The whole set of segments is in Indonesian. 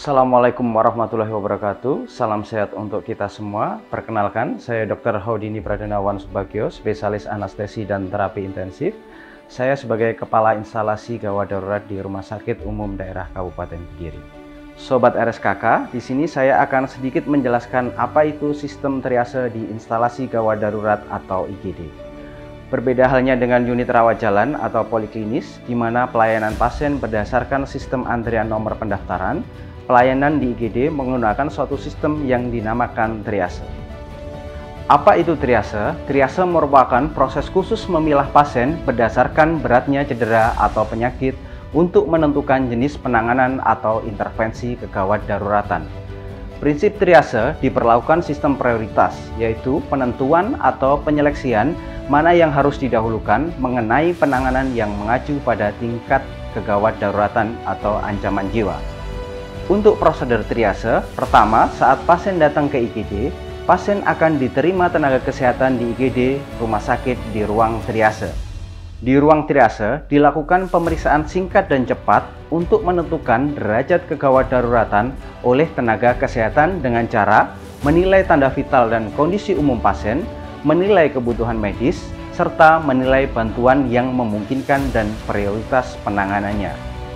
Assalamualaikum warahmatullahi wabarakatuh. Salam sehat untuk kita semua. Perkenalkan, saya Dr. Haudini Pradenawan Subagio, spesialis anestesi dan terapi intensif. Saya sebagai Kepala Instalasi Gawat Darurat di Rumah Sakit Umum Daerah Kabupaten Kediri. Sobat RSKK, di sini saya akan sedikit menjelaskan apa itu sistem triase di instalasi gawat darurat atau IGD. Berbeda halnya dengan unit rawat jalan atau poliklinis, di mana pelayanan pasien berdasarkan sistem antrian nomor pendaftaran, pelayanan di IGD menggunakan suatu sistem yang dinamakan triase. Apa itu triase? Triase merupakan proses khusus memilah pasien berdasarkan beratnya cedera atau penyakit untuk menentukan jenis penanganan atau intervensi kegawat daruratan. Prinsip triase diberlakukan sistem prioritas, yaitu penentuan atau penyeleksian mana yang harus didahulukan mengenai penanganan yang mengacu pada tingkat kegawat daruratan atau ancaman jiwa. Untuk prosedur triase, pertama saat pasien datang ke IGD, pasien akan diterima tenaga kesehatan di IGD rumah sakit di ruang triase. Di ruang triase dilakukan pemeriksaan singkat dan cepat untuk menentukan derajat kegawat daruratan oleh tenaga kesehatan dengan cara menilai tanda vital dan kondisi umum pasien, menilai kebutuhan medis, serta menilai bantuan yang memungkinkan dan prioritas penanganannya.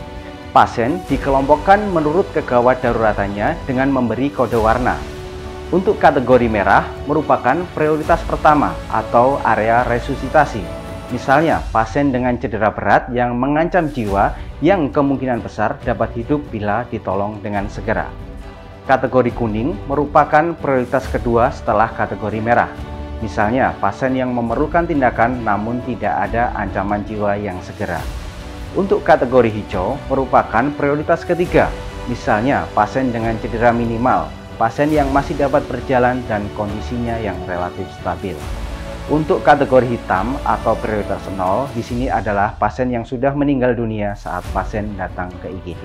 Pasien dikelompokkan menurut kegawat daruratannya dengan memberi kode warna. Untuk kategori merah merupakan prioritas pertama atau area resusitasi. Misalnya, pasien dengan cedera berat yang mengancam jiwa yang kemungkinan besar dapat hidup bila ditolong dengan segera. Kategori kuning merupakan prioritas kedua setelah kategori merah. Misalnya, pasien yang memerlukan tindakan namun tidak ada ancaman jiwa yang segera. Untuk kategori hijau merupakan prioritas ketiga. Misalnya, pasien dengan cedera minimal, pasien yang masih dapat berjalan dan kondisinya yang relatif stabil. Untuk kategori hitam atau prioritas 0 di sini adalah pasien yang sudah meninggal dunia saat pasien datang ke IGD.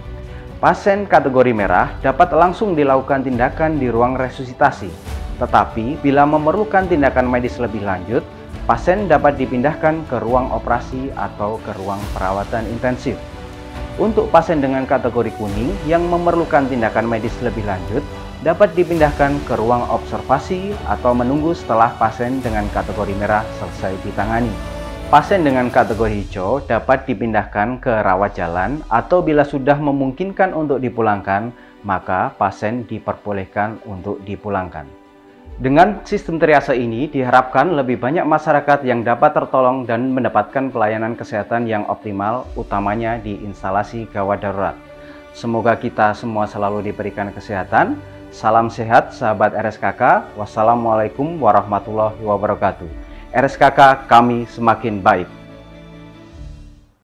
Pasien kategori merah dapat langsung dilakukan tindakan di ruang resusitasi. Tetapi bila memerlukan tindakan medis lebih lanjut, pasien dapat dipindahkan ke ruang operasi atau ke ruang perawatan intensif. Untuk pasien dengan kategori kuning yang memerlukan tindakan medis lebih lanjut, dapat dipindahkan ke ruang observasi atau menunggu setelah pasien dengan kategori merah selesai ditangani. Pasien dengan kategori hijau dapat dipindahkan ke rawat jalan atau bila sudah memungkinkan untuk dipulangkan, maka pasien diperbolehkan untuk dipulangkan. Dengan sistem triase ini diharapkan lebih banyak masyarakat yang dapat tertolong dan mendapatkan pelayanan kesehatan yang optimal, utamanya di instalasi gawat darurat. Semoga kita semua selalu diberikan kesehatan. Salam sehat sahabat RSKK. Wassalamualaikum warahmatullahi wabarakatuh. RSKK kami semakin baik.